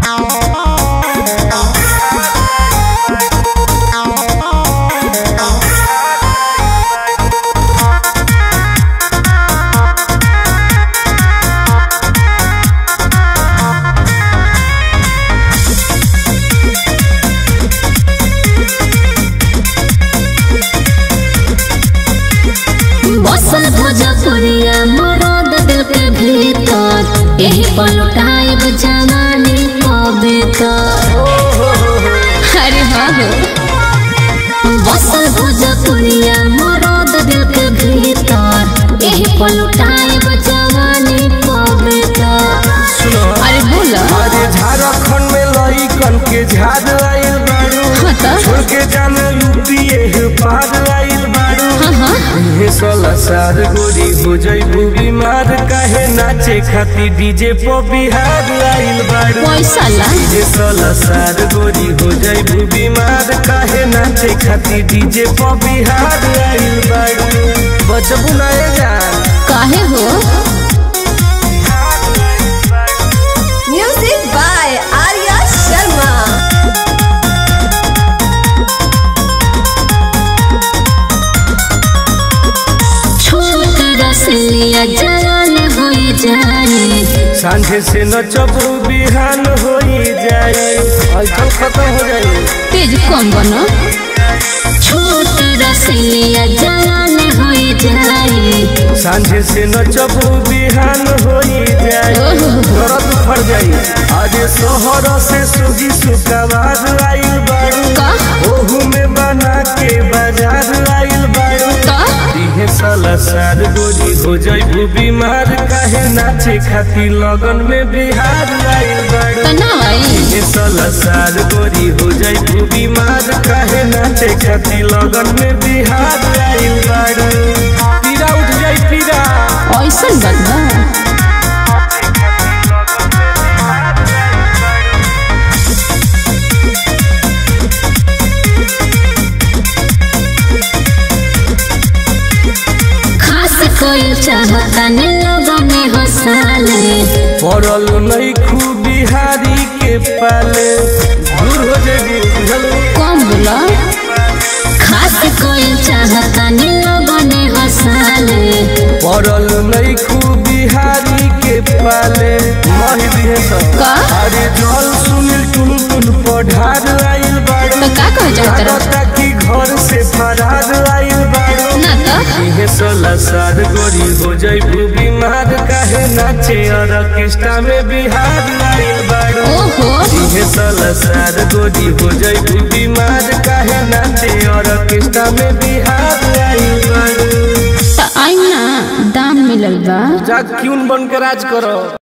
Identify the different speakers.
Speaker 1: भोजपुरिया मरद दिल के भीतर यही पलटाइब जवानी कविता। अरे हाँ बसल भोजपुरिया मरद दिल के भीतर यही पलटाइब जवानी कविता। अरे बोला
Speaker 2: अरे झारखंड में लइकन के झाड़ आइल बारू छोड़ के जाने यूपी पार आइल बारू। सोलह साल गोरी हो जाइबू बीमार काहे नाचे खाती डीजे पे बिहार आइल बारू। डीजे 16 साल गोरी हो जाइबू बीमार काहे नाचे खाती डीजे पे बिहार आइल बारू। बचबू ना जान
Speaker 1: काहे हो। Music by Arya Sharma. लिया जलाल हो जाए
Speaker 2: सांझे से नचबू बिहान हो जाए खत्म हो जाए
Speaker 1: तेज कम बनो। छोट रसलिया जलाल हो जाए
Speaker 2: सांझे से नचबू बिहान हो जाए दर्द फर जाए। आज शहर से सुगी सुकवार आइल बारू ओहू में बना के बाजार आइल बारू। 16 साल गोरी हो जाइबू बीमार काहे नाचे खाती लगन में बिहार आइल बारू। 16 साल गोरी हो जाइबू बीमार काहे नाचे खाती लगन में बिहार आइल बारू। पीरा उठ जाई पीरा
Speaker 1: ऐसन बात कोई चाहता ने लोगों में हंसाले
Speaker 2: पड़ल नहीं खूब बिहारी के पाले दूर हो जाएगी
Speaker 1: कौन बोला। खास कोई चाहता ने लोगों में हंसाले
Speaker 2: पड़ल नहीं खूब बिहारी के पाले मही दिए सब। अरे जल सुनील टुन पढ़ार आइल बारू
Speaker 1: तो का कह जाता
Speaker 2: कि घर से फरार आइल बारू। 16 साल गोरी हो जाइबू बीमार काहे नाचे ऑर्केस्ट्रा में बिहार आइल बारू। 16 साल गोरी हो जाइबू बीमार काहे नाचे ऑर्केस्ट्रा में बिहार आइल बारू।
Speaker 1: आई ना दाम मिलल बा
Speaker 2: जा क्यों बन के राज करो।